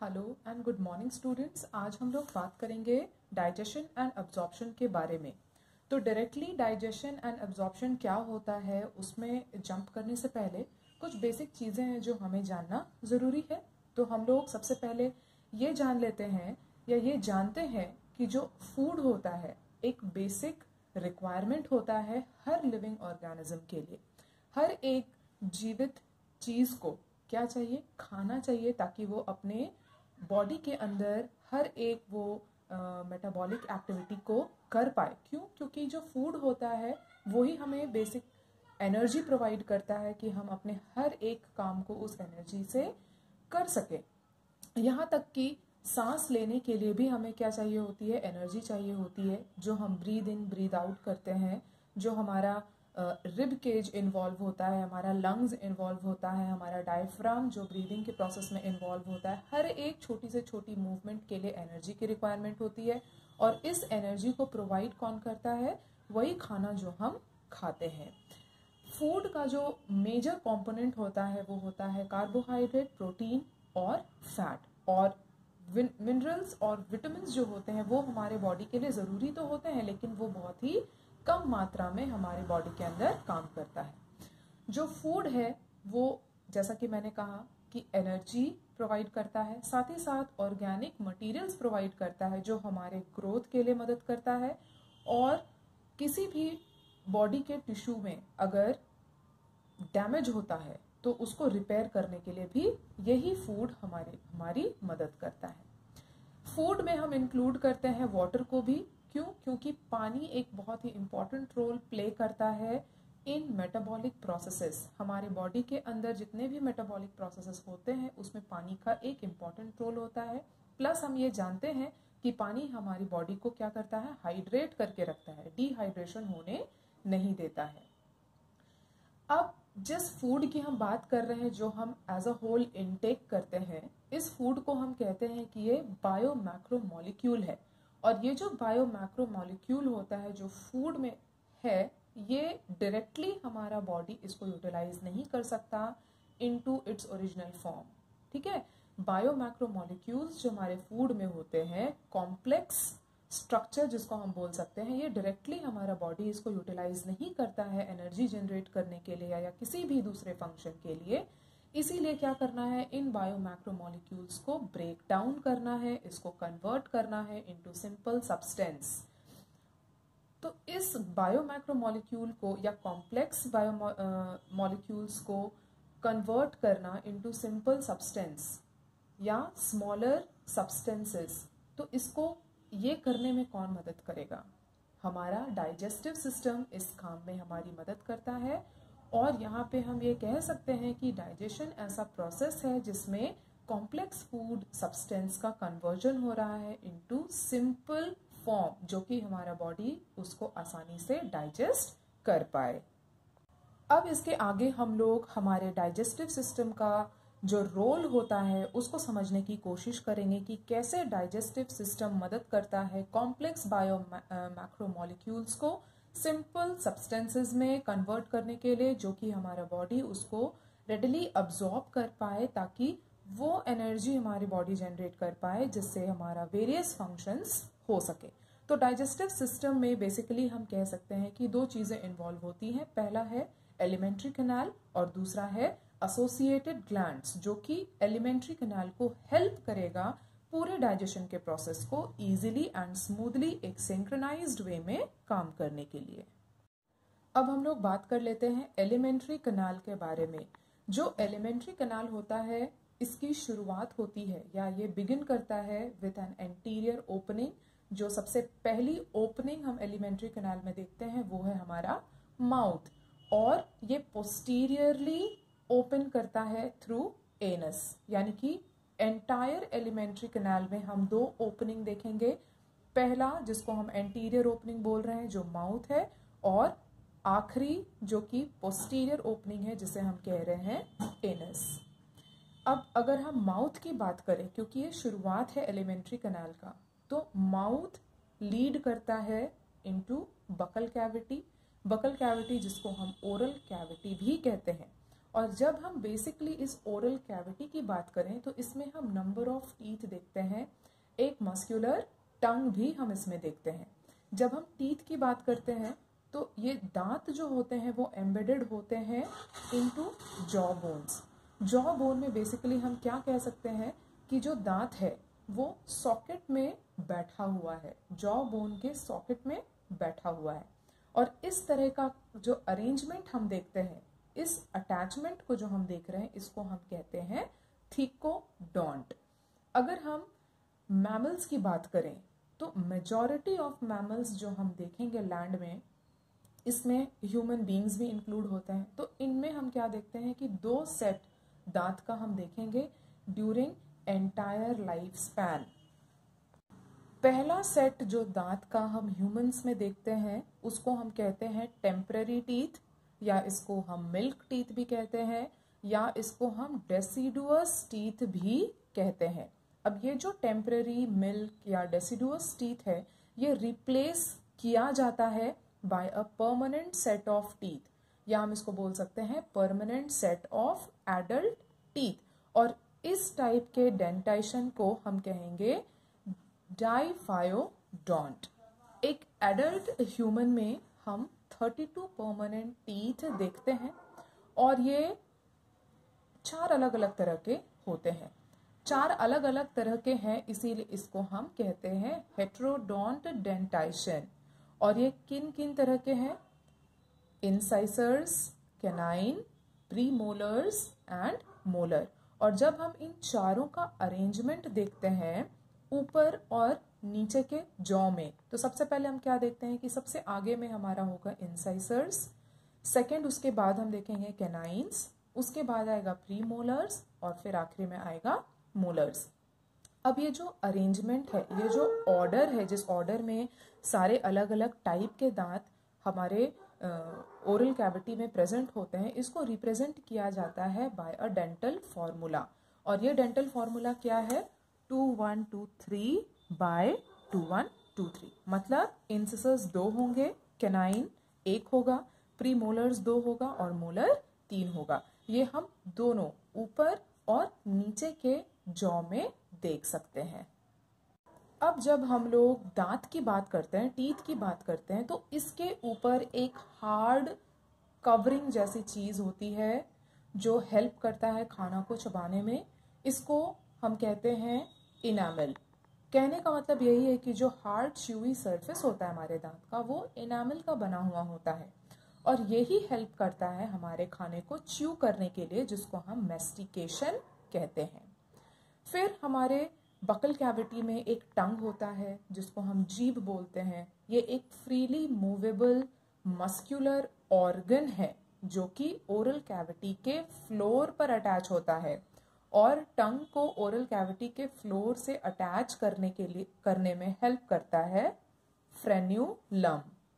Hello and good morning students. आज हम लोग बात करेंगे डाइजेशन एंड अब्जॉर्प्शन के बारे में। तो डायरेक्टली डाइजेशन एंड अब्जॉर्प्शन क्या होता है उसमें जंप करने से पहले कुछ बेसिक चीज़ें हैं जो हमें जानना ज़रूरी है। तो हम लोग सबसे पहले ये जान लेते हैं या ये जानते हैं कि जो फूड होता है एक बेसिक रिक्वायरमेंट होता है हर लिविंग ऑर्गेनिज्म के लिए। हर एक जीवित चीज़ को क्या चाहिए? खाना चाहिए, ताकि वो अपने बॉडी के अंदर हर एक वो मेटाबॉलिक एक्टिविटी को कर पाए। क्यों? क्योंकि जो फूड होता है वही हमें बेसिक एनर्जी प्रोवाइड करता है कि हम अपने हर एक काम को उस एनर्जी से कर सकें। यहाँ तक कि सांस लेने के लिए भी हमें क्या चाहिए होती है? एनर्जी चाहिए होती है। जो हम ब्रीद इन ब्रीद आउट करते हैं, जो हमारा रिब केज इन्वॉल्व होता है, हमारा लंग्स इन्वॉल्व होता है, हमारा डायफ्राम जो ब्रीदिंग के प्रोसेस में इन्वॉल्व होता है, हर एक छोटी से छोटी मूवमेंट के लिए एनर्जी की रिक्वायरमेंट होती है। और इस एनर्जी को प्रोवाइड कौन करता है? वही खाना जो हम खाते हैं। फूड का जो मेजर कंपोनेंट होता है वो होता है कार्बोहाइड्रेट, प्रोटीन और फैट। और मिनरल्स और विटामिन जो होते हैं वो हमारे बॉडी के लिए ज़रूरी तो होते हैं, लेकिन वो बहुत ही कम मात्रा में हमारी बॉडी के अंदर काम करता है। जो फूड है वो, जैसा कि मैंने कहा, कि एनर्जी प्रोवाइड करता है, साथ ही साथ ऑर्गेनिक मटेरियल्स प्रोवाइड करता है जो हमारे ग्रोथ के लिए मदद करता है। और किसी भी बॉडी के टिश्यू में अगर डैमेज होता है तो उसको रिपेयर करने के लिए भी यही फूड हमारी मदद करता है। फूड में हम इंक्लूड करते हैं वाटर को भी। क्यों? क्योंकि पानी एक बहुत ही इंपॉर्टेंट रोल प्ले करता है इन मेटाबॉलिक प्रोसेसेस। हमारे बॉडी के अंदर जितने भी मेटाबॉलिक प्रोसेसेस होते हैं उसमें पानी का एक इम्पॉर्टेंट रोल होता है। प्लस हम ये जानते हैं कि पानी हमारी बॉडी को क्या करता है? हाइड्रेट करके रखता है, डिहाइड्रेशन होने नहीं देता है। अब जिस फूड की हम बात कर रहे हैं, जो हम एज अ होल इनटेक करते हैं, इस फूड को हम कहते हैं कि ये बायो मैक्रो मॉलिक्यूल है। और ये जो बायो मैक्रो मॉलिक्यूल होता है जो फूड में है, ये डायरेक्टली हमारा बॉडी इसको यूटिलाइज नहीं कर सकता इनटू इट्स ओरिजिनल फॉर्म। ठीक है? बायो मैक्रो मॉलिक्यूल्स जो हमारे फूड में होते हैं, कॉम्प्लेक्स स्ट्रक्चर जिसको हम बोल सकते हैं, ये डायरेक्टली हमारा बॉडी इसको यूटिलाइज नहीं करता है एनर्जी जनरेट करने के लिए या किसी भी दूसरे फंक्शन के लिए। इसीलिए क्या करना है? इन बायो मैक्रो मॉलिक्यूल्स को ब्रेक डाउन करना है, इसको कन्वर्ट करना है इनटू सिंपल सब्सटेंस। तो इस बायो मैक्रो मॉलिक्यूल को या कॉम्प्लेक्स बायो मॉलिक्यूल्स को कन्वर्ट करना इनटू सिंपल सब्सटेंस या स्मॉलर सब्सटेंसेस, तो इसको ये करने में कौन मदद करेगा? हमारा डाइजेस्टिव सिस्टम इस काम में हमारी मदद करता है। और यहाँ पे हम ये कह सकते हैं कि डाइजेशन ऐसा प्रोसेस है जिसमें कॉम्प्लेक्स फूड सब्सटेंस का कन्वर्जन हो रहा है इनटू सिंपल फॉर्म, जो कि हमारा बॉडी उसको आसानी से डाइजेस्ट कर पाए। अब इसके आगे हम लोग हमारे डाइजेस्टिव सिस्टम का जो रोल होता है उसको समझने की कोशिश करेंगे कि कैसे डाइजेस्टिव सिस्टम मदद करता है कॉम्प्लेक्स बायो मैक्रो मॉलिक्यूल्स को सिंपल सब्सटेंसेस में कन्वर्ट करने के लिए, जो कि हमारा बॉडी उसको रेडिली अब्जॉर्ब कर पाए, ताकि वो एनर्जी हमारी बॉडी जनरेट कर पाए जिससे हमारा वेरियस फंक्शंस हो सके। तो डाइजेस्टिव सिस्टम में बेसिकली हम कह सकते हैं कि दो चीजें इन्वॉल्व होती हैं। पहला है एलिमेंट्री कैनाल और दूसरा है एसोसिएटेड ग्लैंड्स, जो कि एलिमेंट्री कैनाल को हेल्प करेगा पूरे डाइजेशन के प्रोसेस को इजीली एंड स्मूथली एक सिंक्रोनाइज्ड वे में काम करने के लिए। अब हम लोग बात कर लेते हैं एलिमेंट्री कैनाल के बारे में। जो एलिमेंट्री कैनाल होता है, इसकी शुरुआत होती है या ये बिगिन करता है विथ एन एंटीरियर ओपनिंग। जो सबसे पहली ओपनिंग हम एलिमेंट्री कैनाल में देखते हैं वो है हमारा माउथ, और ये पोस्टीरियरली ओपन करता है थ्रू एनस। यानी कि एंटायर एलिमेंट्री कैनाल में हम दो ओपनिंग देखेंगे। पहला, जिसको हम एंटीरियर ओपनिंग बोल रहे हैं, जो माउथ है, और आखिरी जो कि पोस्टीरियर ओपनिंग है, जिसे हम कह रहे हैं एनस। अब अगर हम माउथ की बात करें, क्योंकि ये शुरुआत है एलिमेंट्री कैनाल का, तो माउथ लीड करता है into buccal cavity. Buccal cavity जिसको हम ओरल कैविटी भी कहते हैं। और जब हम बेसिकली इस ओरल कैविटी की बात करें तो इसमें हम नंबर ऑफ टीथ देखते हैं, एक मस्क्यूलर टंग भी हम इसमें देखते हैं। जब हम टीथ की बात करते हैं तो ये दांत जो होते हैं वो एम्बेडेड होते हैं into jaw bones. Jaw bone में बेसिकली हम क्या कह सकते हैं कि जो दांत है वो सॉकेट में बैठा हुआ है, जॉ बोन के सॉकेट में बैठा हुआ है। और इस तरह का जो अरेंजमेंट हम देखते हैं, इस अटैचमेंट को जो हम देख रहे हैं, इसको हम कहते हैं थिकोडोंट। अगर हम मैमल्स की बात करें तो मेजॉरिटी ऑफ मैमल्स जो हम देखेंगे लैंड में, इसमें ह्यूमन बीइंग्स भी इंक्लूड होते हैं। तो इनमें हम क्या देखते हैं कि 2 सेट दांत का हम देखेंगे ड्यूरिंग एंटायर लाइफ स्पैन। पहला सेट जो दांत का हम ह्यूमंस में देखते हैं उसको हम कहते हैं टेम्पररी टीथ, या इसको हम मिल्क टीथ भी कहते हैं, या इसको हम डेसिडुअस टीथ भी कहते हैं। अब ये जो टेम्पररी, मिल्क या डेसिडुअस टीथ है, ये रिप्लेस किया जाता है by a permanent set of teeth, या हम इसको बोल सकते हैं permanent set of adult teeth. और इस टाइप के डेंटेशन को हम कहेंगे डाइफायोडोंट। एक एडल्ट ह्यूमन में हम 32 परमानेंट टीथ देखते हैं और ये 4 अलग अलग तरह के होते हैं। 4 अलग अलग तरह के हैं, इसीलिए इसको हम कहते हैं हेटेरोडोंट डेंटेशन। और ये किन किन तरह के हैं? Incisors, canine, premolars and molar. और जब हम इन चारों का अरेंजमेंट देखते हैं ऊपर और नीचे के जॉ में, तो सबसे पहले हम क्या देखते हैं कि सबसे आगे में हमारा होगा इंसाइसर्स, सेकंड उसके बाद हम देखेंगे कैनाइन्स, उसके बाद आएगा प्रीमोलर्स और फिर आखिरी में आएगा मोलर्स। अब ये जो अरेंजमेंट है, ये जो ऑर्डर है, जिस ऑर्डर में सारे अलग अलग टाइप के दांत हमारे ओरल कैविटी में प्रेजेंट होते हैं, इसको रिप्रेजेंट किया जाता है बाय अ डेंटल फॉर्मूला। और ये डेंटल फॉर्मूला क्या है? 2123 बाय 2123। मतलब इंसिसर्स 2 होंगे, कैनाइन 1 होगा, प्रीमोलर्स 2 होगा और मोलर 3 होगा। ये हम दोनों ऊपर और नीचे के जॉ में देख सकते हैं। अब जब हम लोग दांत की बात करते हैं, टीथ की बात करते हैं, तो इसके ऊपर एक हार्ड कवरिंग जैसी चीज होती है जो हेल्प करता है खाना को चबाने में। इसको हम कहते हैं इनामल। कहने का मतलब यही है कि जो हार्ड च्यूई सरफेस होता है हमारे दांत का, वो इनामल का बना हुआ होता है और यही हेल्प करता है हमारे खाने को च्यू करने के लिए, जिसको हम मैस्टिकेशन कहते हैं। फिर हमारे बकल कैविटी में एक टंग होता है जिसको हम जीभ बोलते हैं। ये एक फ्रीली मूवेबल मस्क्यूलर ऑर्गन है जो कि ओरल कैविटी के फ्लोर पर अटैच होता है और टंग को ओरल कैविटी के फ्लोर से अटैच करने में हेल्प करता है फ्रेन्यूलम।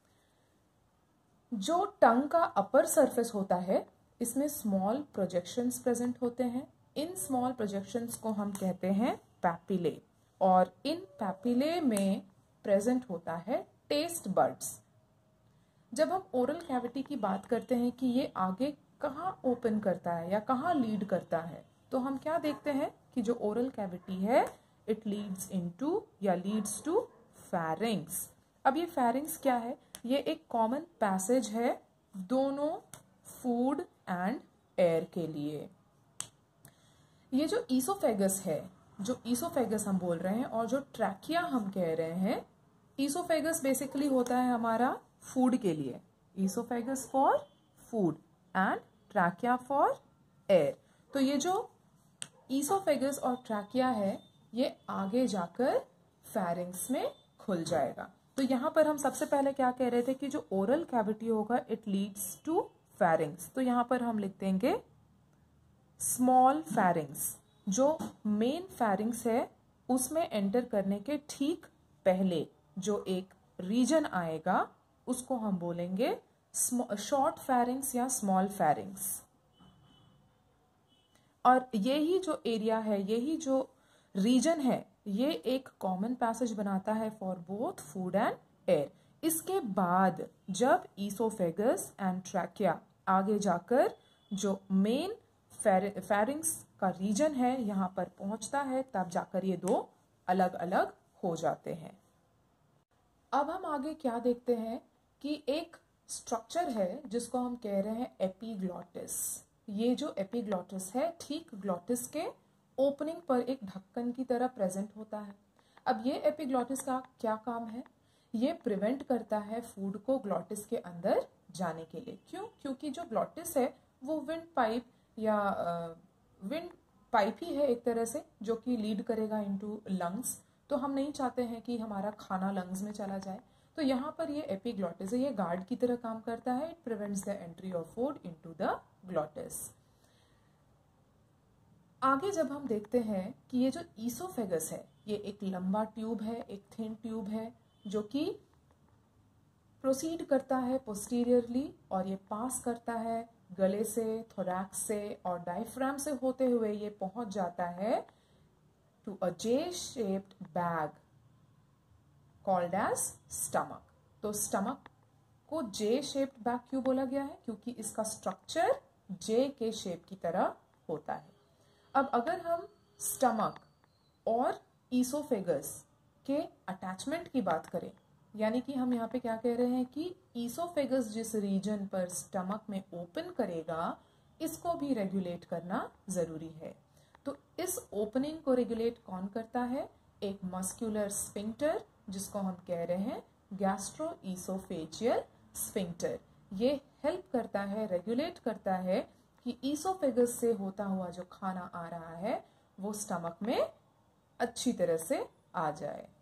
जो टंग का अपर सरफेस होता है, इसमें स्मॉल प्रोजेक्शंस प्रेजेंट होते हैं। इन स्मॉल प्रोजेक्शंस को हम कहते हैं पैपिले, और इन पैपिले में प्रेजेंट होता है टेस्ट बड्स। जब हम ओरल कैविटी की बात करते हैं कि ये आगे कहाँ ओपन करता है या कहाँ लीड करता है, तो हम क्या देखते हैं कि जो ओरल कैविटी है, इट लीड्स इनटू या लीड्स टू फेरिंग्स। अब ये फेरिंग्स क्या है? ये एक कॉमन पैसेज है दोनों फूड एंड एयर के लिए। ये जो ईसोफेगस है, जो ईसोफेगस हम बोल रहे हैं, और जो ट्रैकिया हम कह रहे हैं, ईसोफेगस बेसिकली होता है हमारा फूड के लिए, oesophagus for food and trachea for air. तो ये जो ईसोफेगस और ट्रैकिया है, ये आगे जाकर फेरिंग्स में खुल जाएगा। तो यहाँ पर हम सबसे पहले क्या कह रहे थे कि जो ओरल कैविटी होगा, इट लीड्स टू फेरिंग्स। तो यहाँ पर हम लिख देंगे स्मॉल फेरिंग्स। जो मेन फेरिंग्स है उसमें एंटर करने के ठीक पहले जो एक रीजन आएगा, उसको हम बोलेंगे शॉर्ट फेरिंग्स या स्मॉल फेरिंग्स। और यही जो एरिया है, यही जो रीजन है, ये एक कॉमन पैसेज बनाता है for both food and air. इसके बाद जब ईसोफेगस एंड ट्रैकिया आगे जाकर जो मेन फेरिंग्स का रीजन है यहाँ पर पहुंचता है, तब जाकर ये दो अलग अलग हो जाते हैं। अब हम आगे क्या देखते हैं कि एक स्ट्रक्चर है जिसको हम कह रहे हैं एपिग्लॉटिस। ये जो एपिग्लॉटिस है ठीक ग्लॉटिस के ओपनिंग पर एक ढक्कन की तरह प्रेजेंट होता है। अब ये एपिग्लॉटिस का क्या काम है? ये प्रिवेंट करता है फूड को ग्लॉटिस के अंदर जाने के लिए। क्यों? क्योंकि जो ग्लॉटिस है वो विंड पाइप या विंड पाइप ही है एक तरह से, जो कि लीड करेगा इनटू लंग्स। तो हम नहीं चाहते हैं कि हमारा खाना लंग्स में चला जाए, तो यहाँ पर ये एपिग्लॉटिस है, ये गार्ड की तरह काम करता है। It prevents the entry of food into the glottis. आगे जब हम देखते हैं कि ये जो ईसोफेगस है, ये एक लंबा ट्यूब है, एक थिन ट्यूब है, जो कि प्रोसीड करता है पोस्टीरियरली और ये पास करता है गले से, थोरैक्स से और डायफ्राम से होते हुए ये पहुंच जाता है to a J shaped bag called as stomach. तो स्टमक को जे शेप्ड बैग क्यों बोला गया है? क्योंकि इसका स्ट्रक्चर जे के शेप की तरह होता है। अब अगर हम स्टमक और ईसोफेगस के अटैचमेंट की बात करें, यानी कि हम यहाँ पे क्या कह रहे हैं कि ईसोफेगस जिस रीजन पर स्टमक में ओपन करेगा, इसको भी रेगुलेट करना जरूरी है। तो इस ओपनिंग को रेगुलेट कौन करता है? एक मस्कुलर स्फिंक्टर, जिसको हम कह रहे हैं गैस्ट्रोईसोफेजियल स्फिंक्टर। ये हेल्प करता है, रेगुलेट करता है कि ईसोफेगस से होता हुआ जो खाना आ रहा है वो स्टमक में अच्छी तरह से आ जाए।